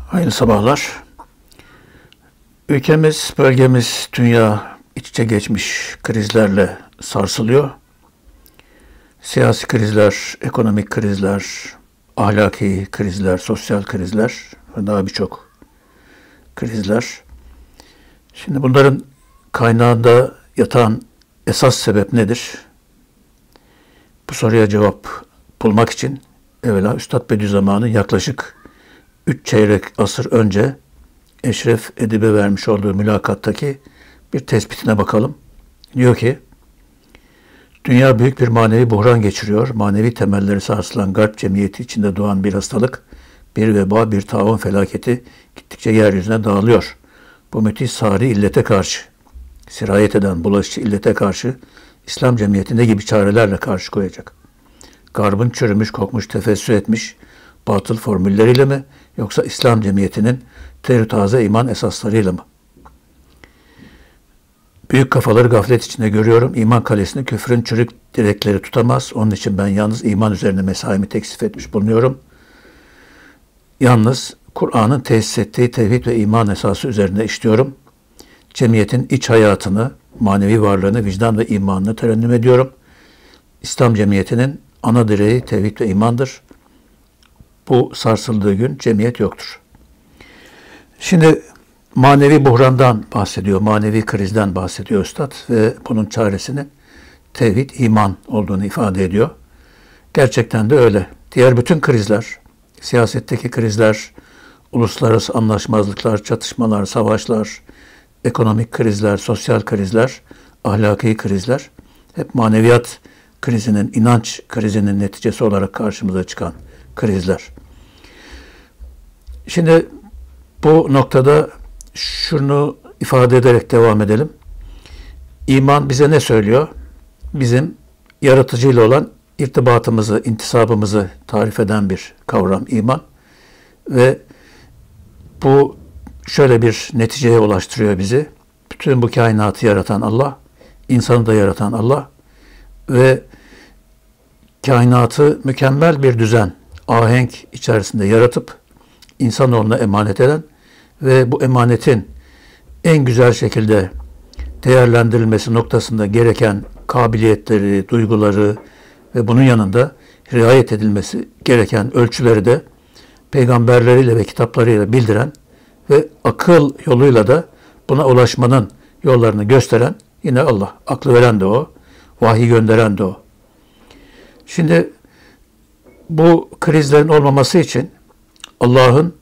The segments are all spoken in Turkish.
Hayırlı sabahlar. Ülkemiz, bölgemiz, dünya iç içe geçmiş krizlerle sarsılıyor. Siyasi krizler, ekonomik krizler, ahlaki krizler, sosyal krizler ve daha birçok krizler. Şimdi bunların kaynağında yatan esas sebep nedir? Bu soruya cevap bulmak için evvela Üstad Bediüzzaman'ın yaklaşık 3 çeyrek asır önce Eşref Edip'e vermiş olduğu mülakattaki bir tespitine bakalım. Diyor ki, dünya büyük bir manevi buhran geçiriyor. Manevi temelleri sarsılan garp cemiyeti içinde doğan bir hastalık, bir veba, bir taun felaketi gittikçe yeryüzüne dağılıyor. Bu müthiş sari illete karşı, sirayet eden bulaşıcı illete karşı İslam cemiyeti ne gibi çarelerle karşı koyacak? Garbın çürümüş, kokmuş, tefessü etmiş batıl formülleriyle mi, yoksa İslam cemiyetinin terü-taze iman esaslarıyla mı? Büyük kafaları gaflet içinde görüyorum. İman kalesini küfrün çürük direkleri tutamaz. Onun için ben yalnız iman üzerine mesaimi teksif etmiş bulunuyorum. Yalnız Kur'an'ın tesis ettiği tevhid ve iman esası üzerine işliyorum. Cemiyetin iç hayatını, manevi varlığını, vicdan ve imanını terennüm ediyorum. İslam cemiyetinin ana direği tevhid ve imandır. Bu sarsıldığı gün cemiyet yoktur. Şimdi manevi buhrandan bahsediyor, manevi krizden bahsediyor Üstad ve bunun çaresinin tevhid, iman olduğunu ifade ediyor. Gerçekten de öyle. Diğer bütün krizler, siyasetteki krizler, uluslararası anlaşmazlıklar, çatışmalar, savaşlar, ekonomik krizler, sosyal krizler, ahlaki krizler hep maneviyat krizinin, inanç krizinin neticesi olarak karşımıza çıkan krizler. Şimdi bu noktada şunu ifade ederek devam edelim. İman bize ne söylüyor? Bizim yaratıcıyla olan irtibatımızı, intisabımızı tarif eden bir kavram iman. Ve bu şöyle bir neticeye ulaştırıyor bizi. Bütün bu kainatı yaratan Allah, insanı da yaratan Allah ve kainatı mükemmel bir düzen, ahenk içerisinde yaratıp insanoğluna emanet eden ve bu emanetin en güzel şekilde değerlendirilmesi noktasında gereken kabiliyetleri, duyguları ve bunun yanında riayet edilmesi gereken ölçüleri de peygamberleriyle ve kitaplarıyla bildiren ve akıl yoluyla da buna ulaşmanın yollarını gösteren yine Allah. Aklı veren de O, vahiy gönderen de O. Şimdi bu krizlerin olmaması için Allah'ın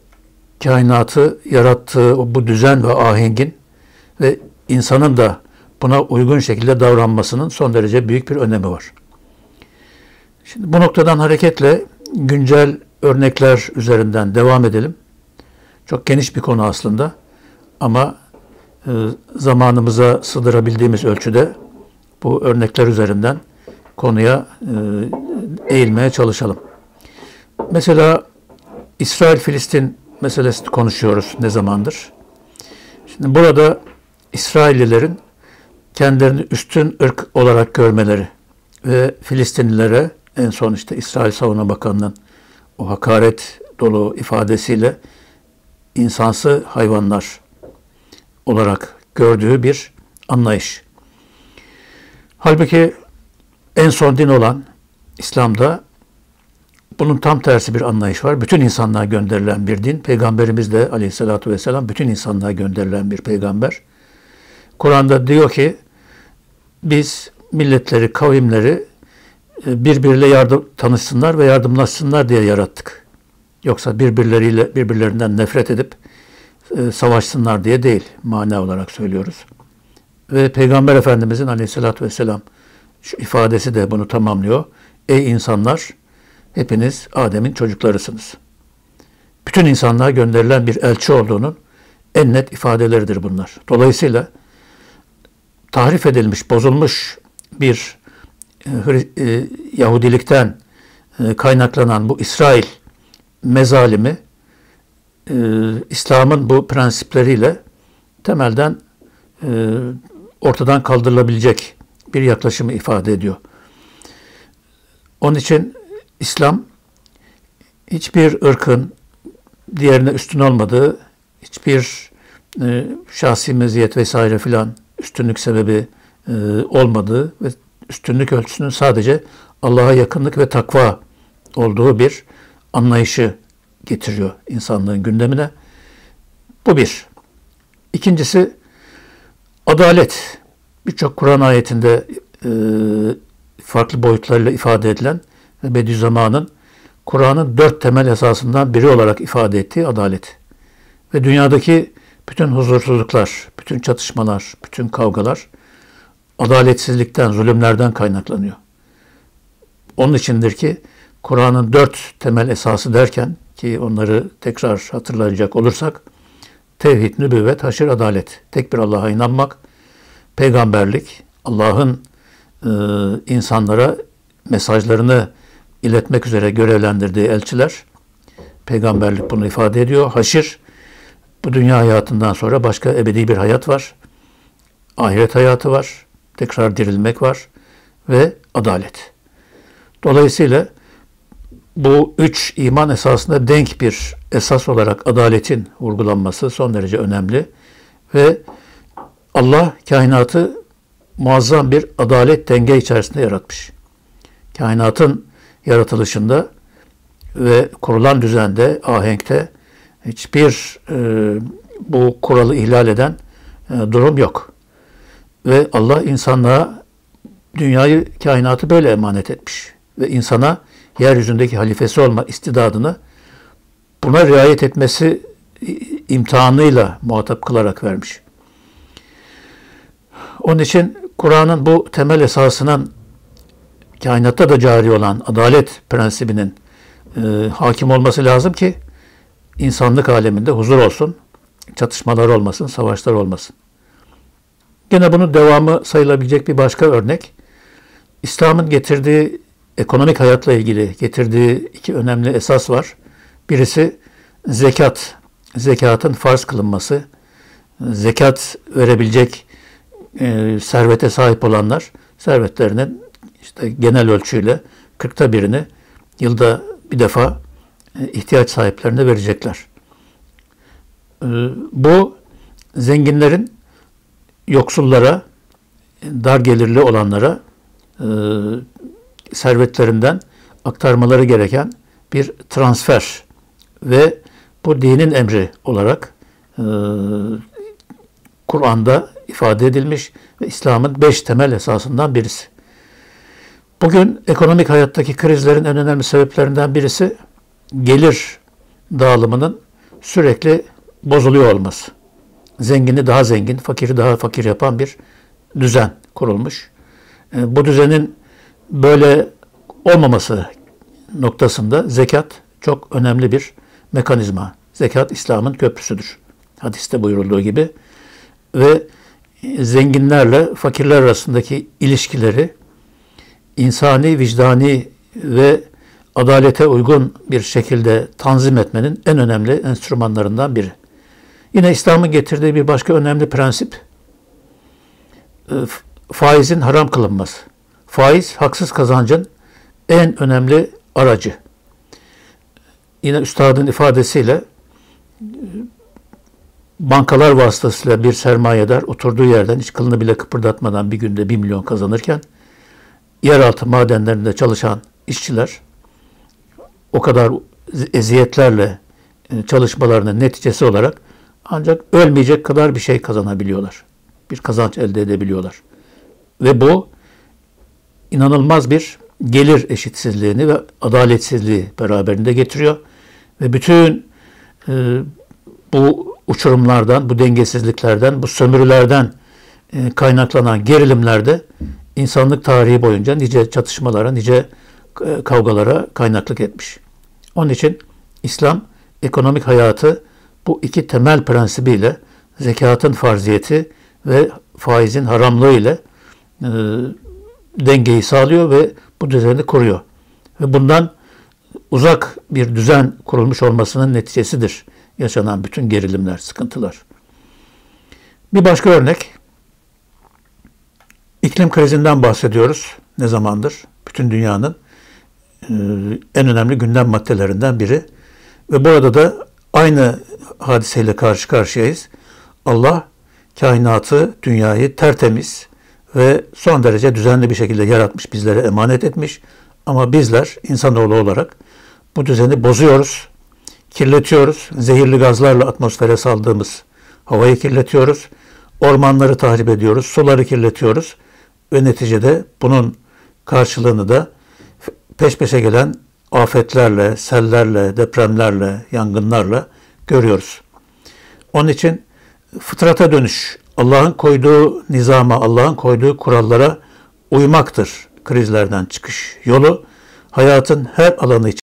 kainatı yarattığı bu düzen ve ahengin ve insanın da buna uygun şekilde davranmasının son derece büyük bir önemi var. Şimdi bu noktadan hareketle güncel örnekler üzerinden devam edelim. Çok geniş bir konu aslında ama zamanımıza sığdırabildiğimiz ölçüde bu örnekler üzerinden konuya eğilmeye çalışalım. Mesela İsrail-Filistin meselesini konuşuyoruz ne zamandır. Şimdi burada İsraillilerin kendilerini üstün ırk olarak görmeleri ve Filistinlilere en son işte İsrail Savunma Bakanı'nın o hakaret dolu ifadesiyle insansı hayvanlar olarak gördüğü bir anlayış. Halbuki en son din olan İslam'da bunun tam tersi bir anlayış var. Bütün insanlığa gönderilen bir din. Peygamberimiz de aleyhissalatü vesselam bütün insanlığa gönderilen bir peygamber. Kur'an'da diyor ki biz milletleri, kavimleri birbiriyle tanışsınlar ve yardımlaşsınlar diye yarattık. Yoksa birbirlerinden nefret edip savaşsınlar diye değil. Mana olarak söylüyoruz. Ve Peygamber Efendimizin aleyhissalatü vesselam şu ifadesi de bunu tamamlıyor. Ey insanlar! Hepiniz Adem'in çocuklarısınız. Bütün insanlığa gönderilen bir elçi olduğunun en net ifadeleridir bunlar. Dolayısıyla tahrif edilmiş, bozulmuş bir Yahudilikten kaynaklanan bu İsrail mezalimi İslam'ın bu prensipleriyle temelden ortadan kaldırılabilecek bir yaklaşımı ifade ediyor. Onun için İslam hiçbir ırkın diğerine üstün olmadığı, hiçbir şahsi meziyet vesaire filan üstünlük sebebi olmadığı ve üstünlük ölçüsünün sadece Allah'a yakınlık ve takva olduğu bir anlayışı getiriyor insanlığın gündemine. Bu bir. İkincisi adalet. Birçok Kur'an ayetinde farklı boyutlarıyla ifade edilen ve Bediüzzaman'ın Kur'an'ın 4 temel esasından biri olarak ifade ettiği adalet. Ve dünyadaki bütün huzursuzluklar, bütün çatışmalar, bütün kavgalar adaletsizlikten, zulümlerden kaynaklanıyor. Onun içindir ki Kur'an'ın 4 temel esası derken, ki onları tekrar hatırlayacak olursak, tevhid, nübüvvet, haşir, adalet. Tek bir Allah'a inanmak, peygamberlik, Allah'ın insanlara mesajlarını iletmek üzere görevlendirdiği elçiler, peygamberlik bunu ifade ediyor. Haşir, bu dünya hayatından sonra başka ebedi bir hayat var. Ahiret hayatı var. Tekrar dirilmek var. Ve adalet. Dolayısıyla bu 3 iman esasında denk bir esas olarak adaletin vurgulanması son derece önemli. Ve Allah kainatı muazzam bir adalet denge içerisinde yaratmış. Kainatın yaratılışında ve kurulan düzende, ahenkte hiçbir bu kuralı ihlal eden durum yok. Ve Allah insanlığa dünyayı, kainatı böyle emanet etmiş. Ve insana yeryüzündeki halifesi olma istidadını buna riayet etmesi imtihanıyla muhatap kılarak vermiş. Onun için Kur'an'ın bu temel esasının kainatta da cari olan adalet prensibinin hakim olması lazım ki insanlık aleminde huzur olsun, çatışmalar olmasın, savaşlar olmasın. Gene bunun devamı sayılabilecek bir başka örnek, İslam'ın getirdiği ekonomik hayatla ilgili getirdiği 2 önemli esas var. Birisi zekat, zekatın farz kılınması, zekat verebilecek servete sahip olanlar servetlerinin işte genel ölçüyle 40'ta 1'ini yılda bir defa ihtiyaç sahiplerine verecekler. Bu zenginlerin yoksullara, dar gelirli olanlara servetlerinden aktarmaları gereken bir transfer ve bu dinin emri olarak Kur'an'da ifade edilmiş ve İslam'ın 5 temel esasından birisi. Bugün ekonomik hayattaki krizlerin en önemli sebeplerinden birisi gelir dağılımının sürekli bozuluyor olması. Zengini daha zengin, fakiri daha fakir yapan bir düzen kurulmuş. Bu düzenin böyle olmaması noktasında zekat çok önemli bir mekanizma. Zekat İslam'ın köprüsüdür. Hadiste buyurulduğu gibi. Ve zenginlerle fakirler arasındaki ilişkileri insani, vicdani ve adalete uygun bir şekilde tanzim etmenin en önemli enstrümanlarından biri. Yine İslam'ın getirdiği bir başka önemli prensip, faizin haram kılınması. Faiz, haksız kazancın en önemli aracı. Yine üstadın ifadesiyle bankalar vasıtasıyla bir sermayedar oturduğu yerden hiç kılını bile kıpırdatmadan bir günde 1 milyon kazanırken yeraltı madenlerinde çalışan işçiler o kadar eziyetlerle çalışmalarının neticesi olarak ancak ölmeyecek kadar bir şey kazanabiliyorlar. Bir kazanç elde edebiliyorlar. Ve bu inanılmaz bir gelir eşitsizliğini ve adaletsizliği beraberinde getiriyor. Ve bütün bu uçurumlardan, bu dengesizliklerden, bu sömürülerden kaynaklanan gerilimlerde insanlık tarihi boyunca nice çatışmalara, nice kavgalara kaynaklık etmiş. Onun için İslam ekonomik hayatı bu 2 temel prensibiyle, zekatın farziyeti ve faizin haramlığı ile dengeyi sağlıyor ve bu düzeni koruyor. Ve bundan uzak bir düzen kurulmuş olmasının neticesidir yaşanan bütün gerilimler, sıkıntılar. Bir başka örnek, iklim krizinden bahsediyoruz. Ne zamandır? Bütün dünyanın en önemli gündem maddelerinden biri. Ve burada da Aynı hadiseyle karşı karşıyayız. Allah kainatı, dünyayı tertemiz ve son derece düzenli bir şekilde yaratmış, bizlere emanet etmiş. Ama bizler insanoğlu olarak bu düzeni bozuyoruz, kirletiyoruz. Zehirli gazlarla atmosfere saldığımız havayı kirletiyoruz. Ormanları tahrip ediyoruz, suları kirletiyoruz. Ve neticede bunun karşılığını da peş peşe gelen afetlerle, sellerle, depremlerle, yangınlarla görüyoruz. Onun için fıtrata dönüş, Allah'ın koyduğu nizama, Allah'ın koyduğu kurallara uymaktır krizlerden çıkış yolu. Hayatın her alanı için